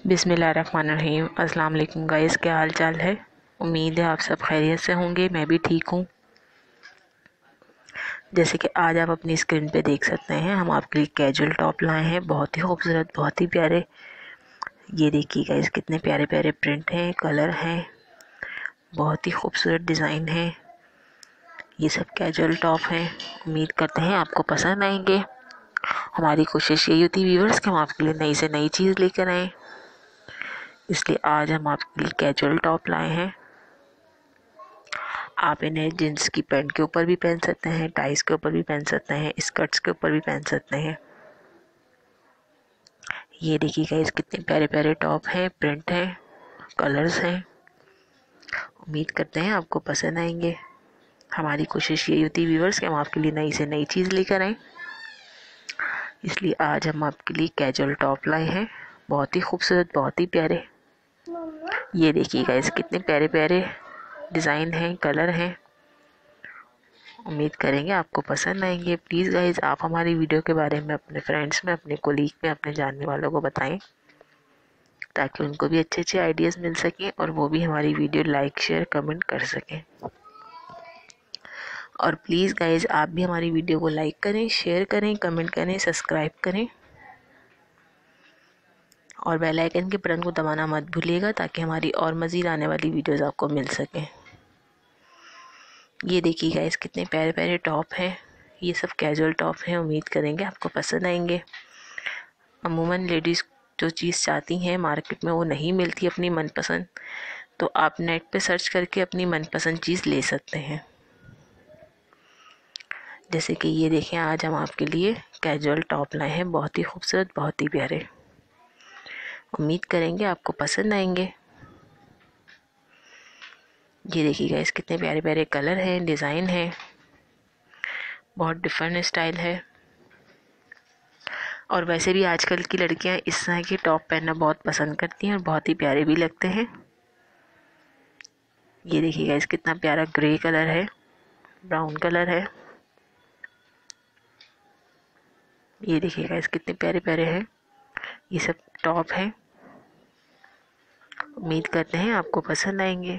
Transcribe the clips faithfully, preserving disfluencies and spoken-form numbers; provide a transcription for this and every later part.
बिस्मिल्लाहिर्रहमानिर्रहीम। अस्सलाम वालेकुम गाइस, क्या हाल चाल है। उम्मीद है आप सब खैरियत से होंगे। मैं भी ठीक हूँ। जैसे कि आज आप अपनी स्क्रीन पे देख सकते हैं, हम आपके लिए कैजुअल टॉप लाए हैं, बहुत ही खूबसूरत, बहुत ही प्यारे। ये देखिए गाइस, कितने प्यारे प्यारे प्रिंट हैं, कलर हैं, बहुत ही खूबसूरत डिज़ाइन है। ये सब कैजुअल टॉप हैं। उम्मीद करते हैं आपको पसंद आएंगे। हमारी कोशिश यही होती है व्यूअर्स कि हम आपके लिए नई से नई चीज़ लेकर आएँ, इसलिए आज हम आपके लिए कैजुअल टॉप लाए हैं। आप इन्हें जींस की पैंट के ऊपर भी पहन सकते हैं, टाइज के ऊपर भी पहन सकते हैं, स्कर्ट्स के ऊपर भी पहन सकते हैं। ये देखिए गाइस, कितने प्यारे प्यारे टॉप हैं, प्रिंट हैं, कलर्स हैं। उम्मीद करते हैं आपको पसंद आएंगे। हमारी कोशिश यही होती है व्यूअर्स कि हम आपके लिए नई से नई चीज़ लेकर आएँ, इसलिए आज हम आपके लिए कैजुअल टॉप लाए हैं, बहुत ही खूबसूरत, बहुत ही प्यारे। ये देखिए गाइस, कितने प्यारे प्यारे डिज़ाइन हैं, कलर हैं। उम्मीद करेंगे आपको पसंद आएंगे। प्लीज़ गाइस, आप हमारी वीडियो के बारे में अपने फ्रेंड्स में, अपने कोलीग में, अपने जानने वालों को बताएं, ताकि उनको भी अच्छे अच्छे आइडियाज़ मिल सकें और वो भी हमारी वीडियो लाइक, शेयर, कमेंट कर सकें। और प्लीज़ गाइस, आप भी हमारी वीडियो को लाइक करें, शेयर करें, कमेंट करें, सब्सक्राइब करें और बेल आइकन के बटन को दबाना मत भूलिएगा, ताकि हमारी और मज़ीद आने वाली वीडियोज़ आपको मिल सकें। ये देखिए गाइस, कितने प्यारे प्यारे टॉप हैं। ये सब कैजुअल टॉप हैं। उम्मीद करेंगे आपको पसंद आएंगे। अमूमन लेडीज़ जो चीज़ चाहती हैं मार्केट में वो नहीं मिलती अपनी मनपसंद, तो आप नेट पे सर्च करके अपनी मनपसंद चीज़ ले सकते हैं। जैसे कि ये देखें, आज हम आपके लिए कैजुअल टॉप लाए हैं, बहुत ही खूबसूरत, बहुत ही प्यारे। उम्मीद करेंगे आपको पसंद आएंगे। ये देखिए गाइस, कितने प्यारे प्यारे कलर हैं, डिज़ाइन है, बहुत डिफरेंट स्टाइल है। और वैसे भी आजकल की लड़कियां इस तरह के टॉप पहनना बहुत पसंद करती हैं और बहुत ही प्यारे भी लगते हैं। ये देखिए गाइस, कितना प्यारा ग्रे कलर है, ब्राउन कलर है। ये देखिए गाइस, कितने प्यारे प्यारे हैं। ये सब टॉप हैं। उम्मीद करते हैं आपको पसंद आएंगे।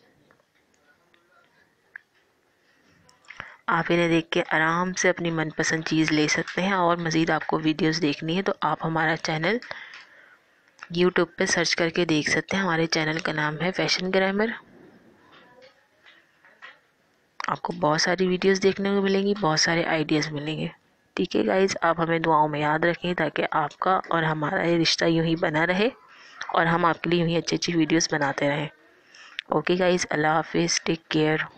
आप इन्हें देख के आराम से अपनी मनपसंद चीज़ ले सकते हैं। और मज़ीद आपको वीडियोस देखनी है तो आप हमारा चैनल यूट्यूब पे सर्च करके देख सकते हैं। हमारे चैनल का नाम है फैशन ग्लैमर। आपको बहुत सारी वीडियोस देखने को मिलेंगी, बहुत सारे आइडियाज़ मिलेंगे। ठीक है गाइज, आप हमें दुआओं में याद रखें, ताकि आपका और हमारा ये रिश्ता यूँ ही बना रहे और हम आपके लिए यूँ ही अच्छी अच्छी वीडियोज़ बनाते रहें। ओके गाइज, अल्लाह हाफिज़, टेक केयर।